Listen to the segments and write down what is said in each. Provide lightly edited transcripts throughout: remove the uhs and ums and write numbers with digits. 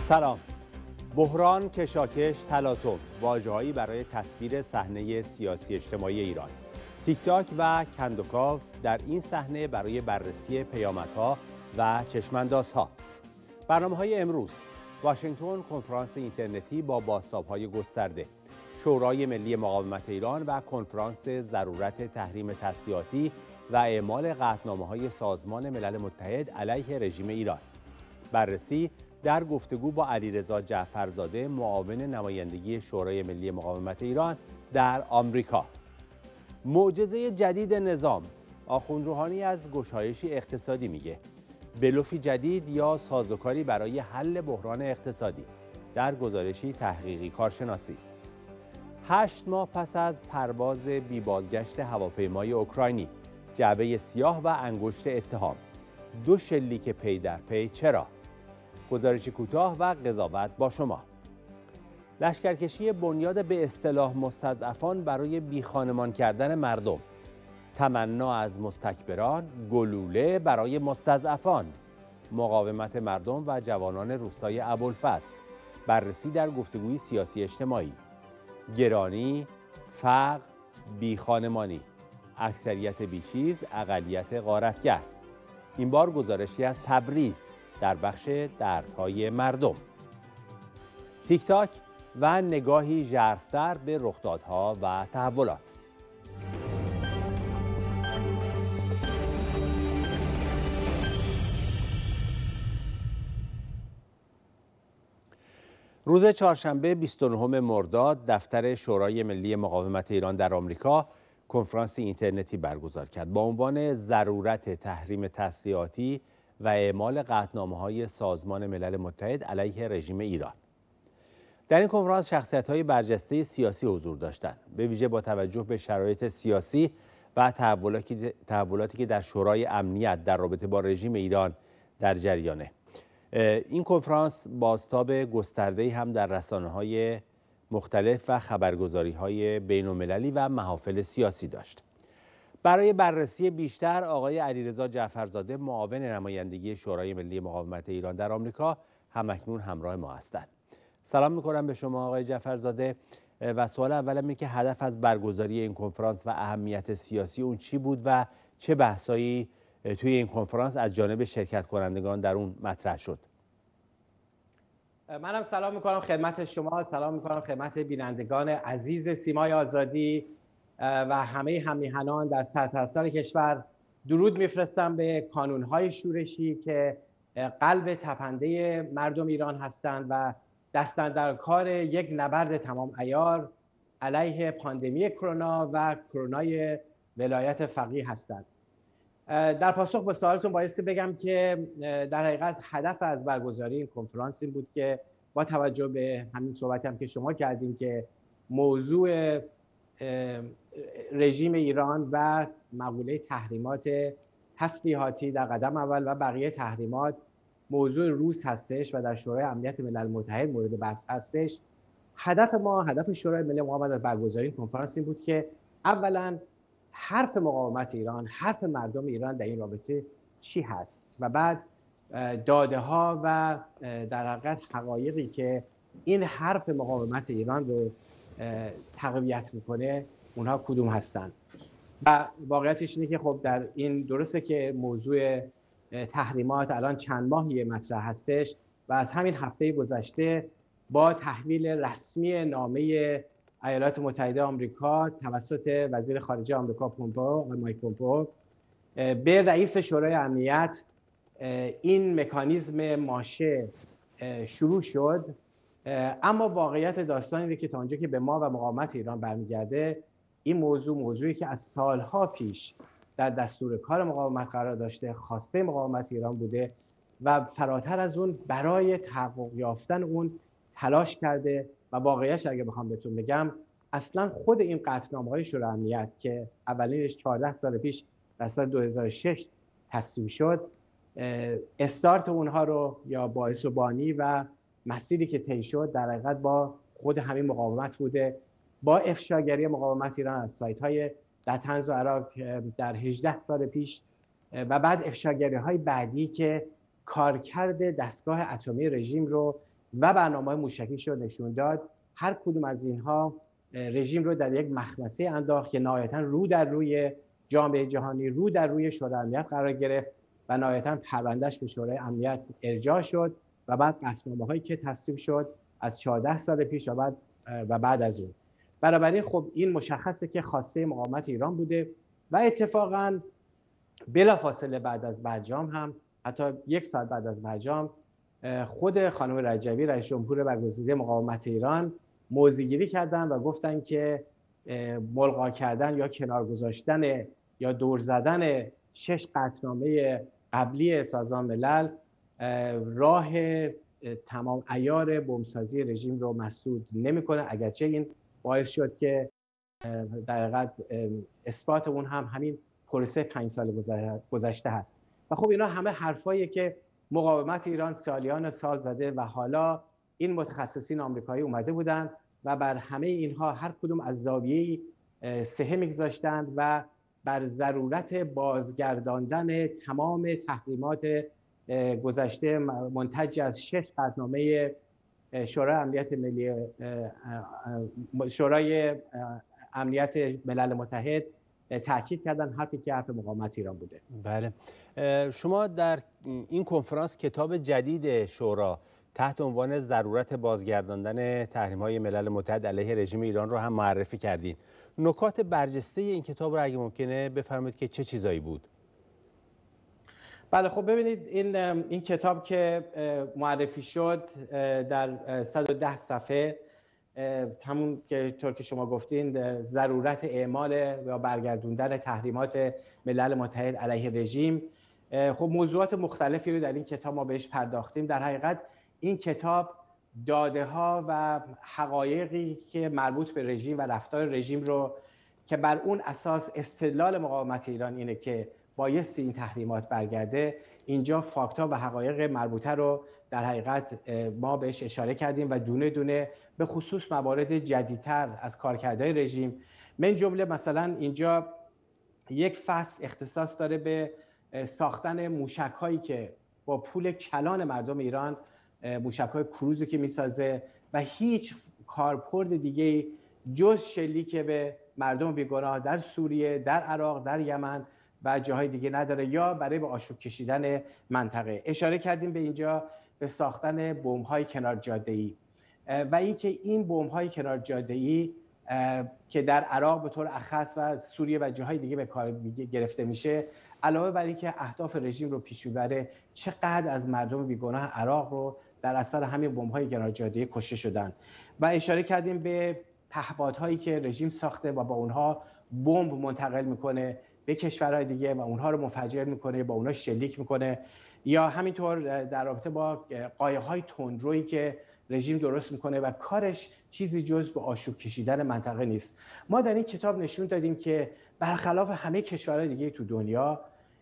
سلام. بحران، کشاکش، تلاطم واژه‌هایی برای تصویر صحنه سیاسی اجتماعی ایران. تیک تاک و کندوکاو در این صحنه برای بررسی پیامدها و چشم‌اندازها. برنامه‌های امروز: واشنگتن کنفرانس اینترنتی با بازتاب‌های گسترده، شورای ملی مقاومت ایران و کنفرانس ضرورت تحریم تسلیحاتی و اعمال قطعنامه‌های سازمان ملل متحد علیه رژیم ایران. بررسی در گفتگو با علیرضا جعفرزاده، معاون نمایندگی شورای ملی مقاومت ایران در آمریکا. معجزه جدید نظام. آخوند روحانی از گشایشی اقتصادی میگه. بلوفی جدید یا سازوکاری برای حل بحران اقتصادی در گزارشی تحقیقی کارشناسی. 8 ماه پس از پرواز بی بازگشت هواپیمای اوکراینی، جعبه سیاه و انگشت اتهام، 2 شلیک پی در پی چرا؟ گزارشی کوتاه و قضاوت با شما. لشکرکشی بنیاد به اصطلاح مستضعفان برای بیخانمان کردن مردم. تمنا از مستکبران، گلوله برای مستضعفان. مقاومت مردم و جوانان روستای ابوالفضل. بررسی در گفتگوی سیاسی اجتماعی. گرانی، فقر، بیخانمانی. اکثریت بیچیز، اقلیت غارتگر. این بار گزارشی از تبریز در بخش دردهای مردم. تیک تاک و نگاهی ژرف‌تر به رخدادها و تحولات. روز چهارشنبه 29 مرداد دفتر شورای ملی مقاومت ایران در آمریکا کنفرانس اینترنتی برگزار کرد با عنوان ضرورت تحریم تسلیحاتی و اعمال قطعنامه‌های سازمان ملل متحد علیه رژیم ایران. در این کنفرانس شخصیت‌های برجسته سیاسی حضور داشتند، به ویژه با توجه به شرایط سیاسی و تحولاتی که در شورای امنیت در رابطه با رژیم ایران در جریانه. این کنفرانس بازتاب گسترده‌ای هم در رسانه‌های مختلف و خبرگزاری‌های بین‌المللی و محافل سیاسی داشت. برای بررسی بیشتر آقای علیرضا جعفرزاده، معاون نمایندگی شورای ملی مقاومت ایران در آمریکا، همکنون همراه ما هستند. سلام می‌کنم به شما آقای جعفرزاده و سوال اولم اینه که هدف از برگزاری این کنفرانس و اهمیت سیاسی اون چی بود و چه بحثایی توی این کنفرانس از جانب شرکت کنندگان در اون مطرح شد؟ منم سلام میکنم خدمت شما، سلام میکنم خدمت بینندگان عزیز سیمای آزادی و همه هم‌میهنان در سرتاسر کشور. درود میفرستم به کانونهای شورشی که قلب تپنده مردم ایران هستند و دستن در کار یک نبرد تمام عیار علیه پاندمی کرونا و کرونای ولایت فقیه هستند. در پاسخ به سوالتون بایستی بگم که در حقیقت هدف از برگزاری این کنفرانس این بود که با توجه به همین صحبتی هم که شما کردیم که موضوع رژیم ایران و مقوله تحریمات تسلیحاتی در قدم اول و بقیه تحریمات موضوع روز هستش و در شورای امنیت ملل متحد مورد بحث هستش. هدف شورای ملی مقاومت از برگزاری کنفرانس این بود که اولا حرف مقاومت ایران، حرف مردم ایران در این رابطه چی هست و بعد داده ها و در حقیقت حقایقی که این حرف مقاومت ایران رو تقویت میکنه اونها کدوم هستند. و واقعیتش اینه که خب در این درسته که موضوع تحریمات الان چند ماهی مطرح هستش و از همین هفته گذشته با تحویل رسمی نامه ایالات متحده آمریکا توسط وزیر خارجه آمریکا مایک پومپئو به رئیس شورای امنیت این مکانیزم ماشه شروع شد. اما واقعیت داستان اینه که تا اونجا که به ما و مقاومت ایران برمیگرده، این موضوعی که از سالها پیش در دستور کار مقاومت قرار داشته، خواسته مقاومت ایران بوده و فراتر از اون برای تحقق یافتن اون تلاش کرده و واقعیتش اگه بخوام بهتون بگم اصلا خود این قطعنامه‌های شورای امنیت که اولینش 14 سال پیش در سال 2006 تصویب شد، استارت اونها رو یا باعث و بانی و مسیری که طی شد در حقیقت با خود همین مقاومت بوده، با افشاگری مقاومت ایران از سایت‌های در طنز و عراق در 18 سال پیش و بعد افشاگری‌های بعدی که کارکرد دستگاه اتمی رژیم رو و برنامه‌های موشکیش رو نشون داد. هر کدوم از اینها رژیم رو در یک مخمسه انداخت که نهایتاً رو در روی جامعه جهانی، رو در روی شورای امنیت قرار گرفت و نهایتاً پروندهش به شورای امنیت ارجاع شد و بعد قطعنامه‌هایی که تصویب شد از 14 سال پیش و بعد از اون. بنابراین خب این مشخصه که خواسته مقاومت ایران بوده و اتفاقاً بلافاصله بعد از برجام هم، حتی 1 ساعت بعد از برجام، خود خانم رجبی رئیس جمهور برگزیده مقاومت ایران موضع‌گیری کردن و گفتن که ملغا کردن یا کنار گذاشتن یا دور زدن 6 قطعنامه قبلی سازمان ملل راه تمام عیار بمبسازی رژیم رو مسدود نمی‌کنه، اگرچه این باعث شد که در حقیقت اثبات اون هم همین پروسه 5 سال گذشته هست. و خب اینا همه حرفاییه که مقاومت ایران سالیان سال زده و حالا این متخصصین آمریکایی اومده بودن و بر همه اینها هر کدوم از زاویه‌ای سهه می‌گذاشتند و بر ضرورت بازگرداندن تمام تحریمات گذشته منتج از 6 قطعنامه شورای امنیت ملی شورای امنیت ملل متحد تاکید کردن، حرفی که حرف مقاومت ایران بوده. بله، شما در این کنفرانس کتاب جدید شورا تحت عنوان ضرورت بازگرداندن تحریم‌های ملل متحد علیه رژیم ایران رو هم معرفی کردین. نکات برجسته این کتاب رو اگه ممکنه بفرمایید که چه چیزایی بود؟ بله خب ببینید این کتاب که معرفی شد در 110 صفحه، همون که طور که شما گفتین ضرورت اعمال و برگردوندن تحریمات ملل متحد علیه رژیم، خب موضوعات مختلفی رو در این کتاب ما بهش پرداختیم. در حقیقت این کتاب داده ها و حقایقی که مربوط به رژیم و رفتار رژیم رو که بر اون اساس استدلال مقاومت ایران اینه که بایستی این تحریمات برگرده، اینجا فاکتا و حقایق مربوطه رو در حقیقت ما بهش اشاره کردیم و دونه دونه به خصوص موارد جدیدتر از کارکردهای رژیم، من جمله مثلا اینجا یک فصل اختصاص داره به ساختن موشک‌هایی که با پول کلان مردم ایران، موشک‌های کروزی که میسازه و هیچ کاربرد دیگه جز شلیک به مردم بیگناه در سوریه، در عراق، در یمن و جاهای دیگه نداره یا برای به آشوب کشیدن منطقه. اشاره کردیم به اینجا به ساختن بمب‌های کنار جاده‌ای و اینکه این بمب‌های کنار جاده‌ای که در عراق به طور اخص و سوریه و جاهای دیگه به کار گرفته میشه، علاوه بر اینکه اهداف رژیم رو پیش میبره، چقدر از مردم بیگناه عراق رو در اثر همین بمب‌های کنار جاده‌ای کشته شدن. و اشاره کردیم به پهپادهایی که رژیم ساخته و با اونها بمب منتقل میکنه به کشورهای دیگه و اونها رو منفجر میکنه، با اونها شلیک میکنه، یا همینطور در رابطه با قایق‌های تندرویی که رژیم درست میکنه و کارش چیزی جز به آشوب کشیدن منطقه نیست. ما در این کتاب نشون دادیم که برخلاف همه کشورهای دیگه تو دنیا،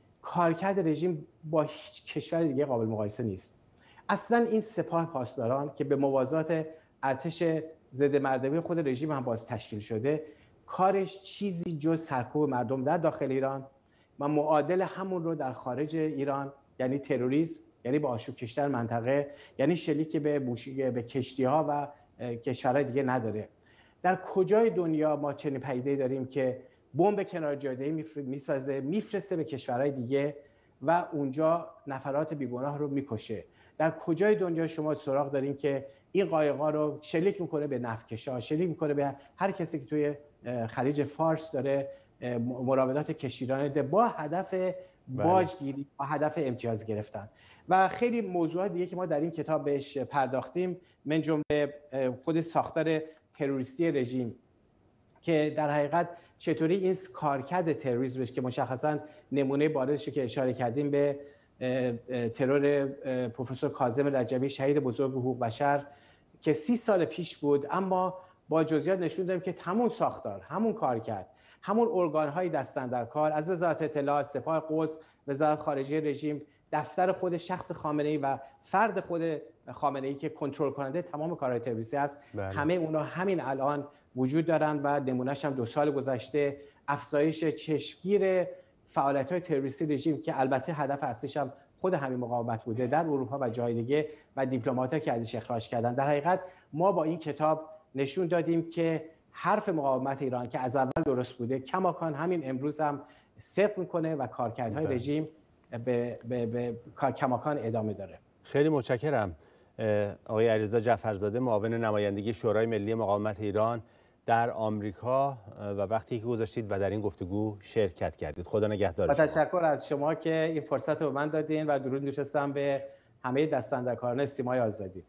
کارکرد رژیم با هیچ کشور دیگه قابل مقایسه نیست. اصلا این سپاه پاسداران که به موازات ارتش ضد مردمی خود رژیم هم باز تشکیل شده، کارش چیزی جز سرکوب مردم در داخل ایران و معادل همون رو در خارج ایران، یعنی تروریسم، یعنی به آشوب کشیدن منطقه، یعنی شلیک به کشتی‌ها و کشورهای دیگه نداره. در کجای دنیا ما چنین پدیده‌ای داریم که بمب کنار جاده‌ای میسازه، میفرسته به کشورهای دیگه و اونجا نفرات بیگناه رو میکشه؟ در کجای دنیا شما سراغ دارین که این قایق‌ها رو شلیک میکنه به نفتکشا، شلیک میکنه به هر کسی که توی خلیج فارس داره مراودات کشتیرانه با هدف باجگیری و هدف امتیاز گرفتن؟ و خیلی موضوعات دیگه که ما در این کتاب بهش پرداختیم، من جمله خود ساختار تروریستی رژیم که در حقیقت چطوری این کارکرد تروریسمش که مشخصا نمونه بارزش که اشاره کردیم به ترور پروفسور کاظم رجبی، شهید بزرگ حقوق بشر که 30 سال پیش بود، اما با جزئیات نشون دادیم که همون ساختار، همون کارکرد، همون ارگان‌های دستن در کار، از وزارت اطلاعات، سپاه قدس، وزارت خارجه رژیم، دفتر خود شخص خامنه‌ای و فرد خود خامنه‌ای که کنترل کننده تمام کارهای تروریستی است، همه اونا همین الان وجود دارن و نمونه‌اش هم 2 سال گذشته افزایش چشمگیر فعالیت‌های تروریستی رژیم که البته هدف اصلیش هم خود همین مقاومت بوده در اروپا و جای دیگه و دیپلمات‌ها که ازش اخراج کردن. در حقیقت ما با این کتاب نشون دادیم که حرف مقاومت ایران که از اول درست بوده کماکان همین امروز هم صدق میکنه و کارکردهای رژیم به کماکان ادامه داره. خیلی متشکرم آقای علیرضا جعفرزاده، معاون نمایندگی شورای ملی مقاومت ایران در آمریکا و وقتی که گذاشتید و در این گفتگو شرکت کردید. خدا نگهدار شما. تشکر از شما که این فرصت رو به من دادین و درود می‌فرستم به همه دست‌اندرکاران سیمای آزادی.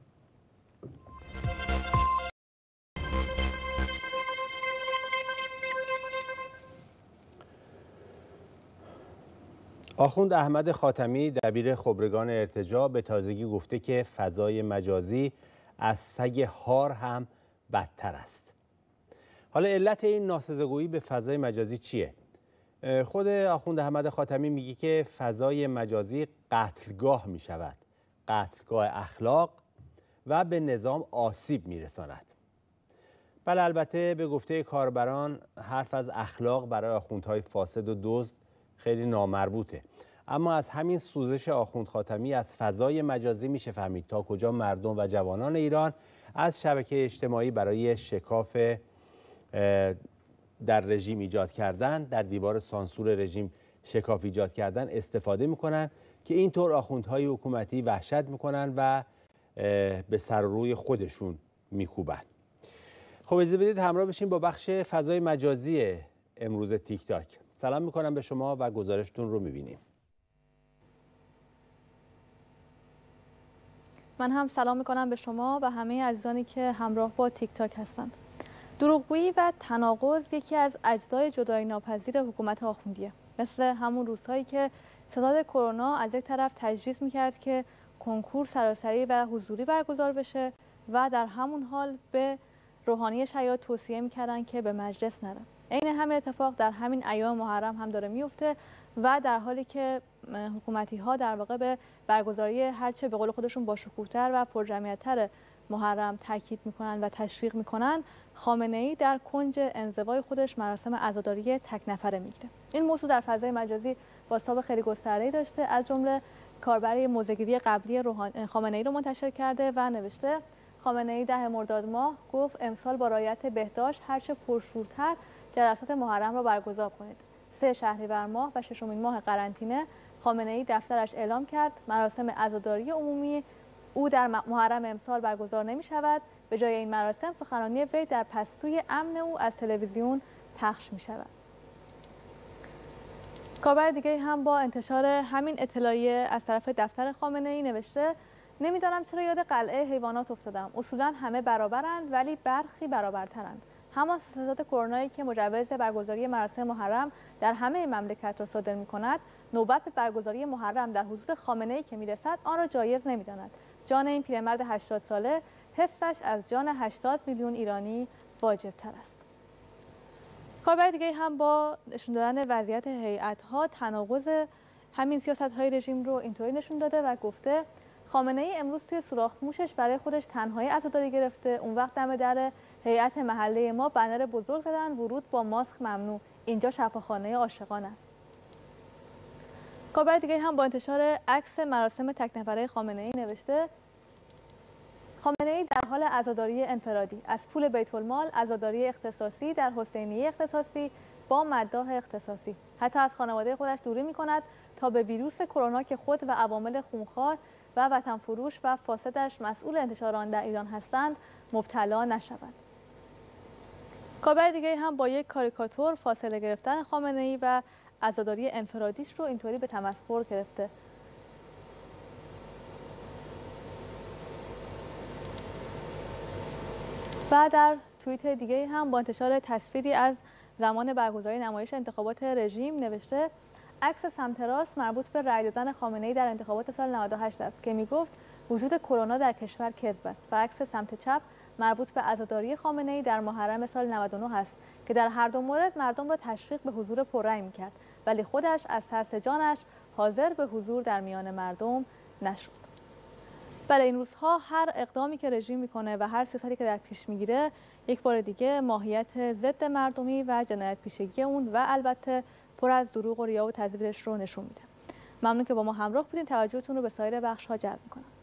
آخوند احمد خاتمی دبیر خبرگان ارتجاع به تازگی گفته که فضای مجازی از سگ هار هم بدتر است. حالا علت این ناسزاگویی به فضای مجازی چیه؟ خود آخوند احمد خاتمی میگه که فضای مجازی قتلگاه میشود، قتلگاه اخلاق و به نظام آسیب میرساند. بله، البته به گفته کاربران حرف از اخلاق برای آخوندهای فاسد و دزد خیلی نامربوطه، اما از همین سوزش آخوند خاتمی از فضای مجازی میشه فهمید تا کجا مردم و جوانان ایران از شبکه اجتماعی برای شکاف در رژیم ایجاد کردن، در دیوار سانسور رژیم شکاف ایجاد کردن استفاده میکنن که اینطور آخوندهای حکومتی وحشت میکنن و به سر و روی خودشون میکوبن. خب اجازه بدید همراه بشیم با بخش فضای مجازی امروز تیک تاک. سلام میکنم به شما و گزارشتون رو میبینیم. من هم سلام میکنم به شما و همه عزیزانی که همراه با تیک تاک هستند. دروغگویی و تناقض یکی از اجزای جدایی ناپذیر حکومت آخوندیه. مثل همون روزهایی که ستاد کرونا از یک طرف تجویز میکرد که کنکور سراسری و حضوری برگزار بشه و در همون حال به روحانی شیاد توصیه میکردن که به مجلس نره. عین همین اتفاق در همین ایام محرم هم داره میفته و در حالی که حکومتی ها در واقع به برگزاری هرچه به قول خودشون با شکوه‌تر و پرجمعیت‌تر محرم تاکید میکنن و تشویق میکنن، خامنه‌ای در کنج انزوای خودش مراسم عزاداری تک نفره میگیره. این موضوع در فضای مجازی بازتاب خیلی گسترده‌ای داشته، از جمله کاربر موزه‌گیری قبلی خامنه‌ای رو منتشر کرده و نوشته خامنه‌ای 10 مرداد ماه گفت امسال با رعایت بهداشت هرچه پرشورتر جلسات محرم را برگزار کنید. 3 شهریور ماه و 6مین ماه قرنطینه خامنه‌ای دفترش اعلام کرد مراسم عزاداری عمومی او در محرم امسال برگزار نمی شود. به جای این مراسم سخنرانی وی در پستوی امن او از تلویزیون پخش می شود. کاربر دیگه هم با انتشار همین اطلاعیه از طرف دفتر خامنه‌ای نوشته نمیدانم چرا یاد قلعه حیوانات افتادم. اصولا همه برابرند ولی برخی برابرترند. همان ستاد کرونایی که مجوز برگزاری مراسم محرم در همه مملکت را صادر می‌کند، نوبت به برگزاری محرم در حضور خامنه‌ای که می‌رسد آن را جایز نمی‌داند. جان این پیرمرد 80 ساله حفظش از جان 80 میلیون ایرانی واجب‌تر است. کاربر دیگه هم با نشون دادن وضعیت هیئت‌ها تناقض همین سیاست‌های رژیم رو اینطوری نشون داده و گفته خامنه‌ای امروز توی سوراخ موشش برای خودش تنهایی عزاداری گرفته. اون وقت دم در هیئت محله ما بنر بزرگ زدن ورود با ماسک ممنوع. اینجا شفاخانه عاشقان است. کاربر دیگه هم با انتشار عکس مراسم تک نفره خامنه‌ای نوشته خامنه‌ای در حال عزاداری انفرادی از پول بیت المال، عزاداری اختصاصی در حسینیه اختصاصی با مداح اختصاصی. حتی از خانواده خودش دوری می‌کند تا به ویروس کرونا که خود و عوامل خونخوار و وطن فروش و فاسدش مسئول انتشار آن در ایران هستند مبتلا نشوند. کاربر دیگه هم با یک کاریکاتور فاصله گرفتن خامنه‌ای و عزاداری انفرادیش رو اینطوری به تمسخر گرفته. و در توییت دیگه هم با انتشار تصویری از زمان برگزاری نمایش انتخابات رژیم نوشته عکس سمت راست مربوط به رأی دادن خامنه‌ای در انتخابات سال 98 است که میگفت وجود کرونا در کشور کذب است و عکس سمت چپ مربوط به عزاداری خامنه‌ای در محرم سال 99 است که در هر دو مورد مردم را تشویق به حضور پررأی می‌کرد ولی خودش از ترس جانش حاضر به حضور در میان مردم نشد. برای این روزها هر اقدامی که رژیم میکنه و هر سیاستی که در پیش میگیره یک بار دیگه ماهیت ضد مردمی و جنایت پیشگی اون و البته پر از دروغ و ریا و تزویرش رو نشون میده. ممنون که با ما همراه بودین. توجهتون رو به سایر بخش‌ها جلب می‌کنم.